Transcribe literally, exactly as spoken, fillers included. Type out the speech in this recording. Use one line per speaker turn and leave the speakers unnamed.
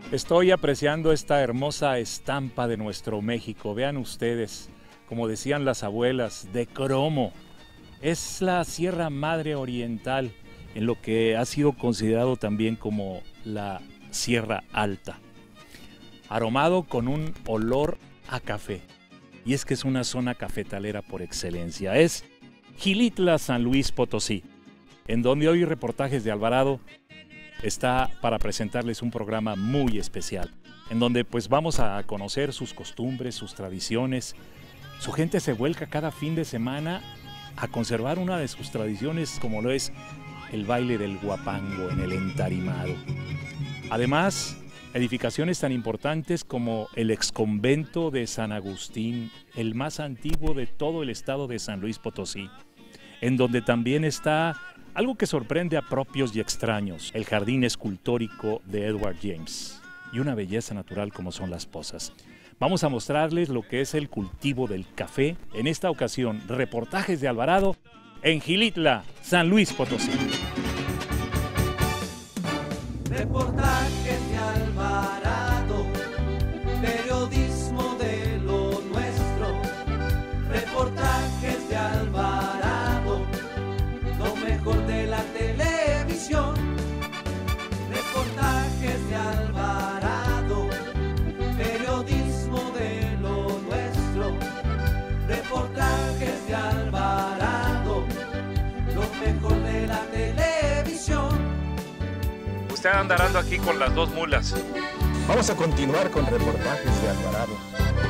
Estoy apreciando esta hermosa estampa de nuestro México. Vean ustedes, como decían las abuelas, de cromo. Es la Sierra Madre Oriental, en lo que ha sido considerado también como la Sierra Alta. Aromado con un olor a café. Y es que es una zona cafetalera por excelencia. Es Xilitla, San Luis Potosí, en donde hoy Reportajes de Alvarado está para presentarles un programa muy especial, en donde pues vamos a conocer sus costumbres, sus tradiciones. Su gente se vuelca cada fin de semana a conservar una de sus tradiciones, como lo es el baile del huapango en el entarimado. Además, edificaciones tan importantes como el exconvento de San Agustín, el más antiguo de todo el estado de San Luis Potosí, en donde también está algo que sorprende a propios y extraños, el jardín escultórico de Edward James y una belleza natural como son las pozas. Vamos a mostrarles lo que es el cultivo del café. En esta ocasión, Reportajes de Alvarado en Xilitla, San Luis Potosí.
Reportajes de Alvarado, periodismo de lo nuestro. Reportajes de Alvarado, lo mejor de la televisión. Reportajes de Alvarado, periodismo de lo nuestro. Reportajes de Alvarado, lo mejor de la televisión.
Usted anda andando aquí con las dos mulas.
Vamos a continuar con Reportajes de Alvarado.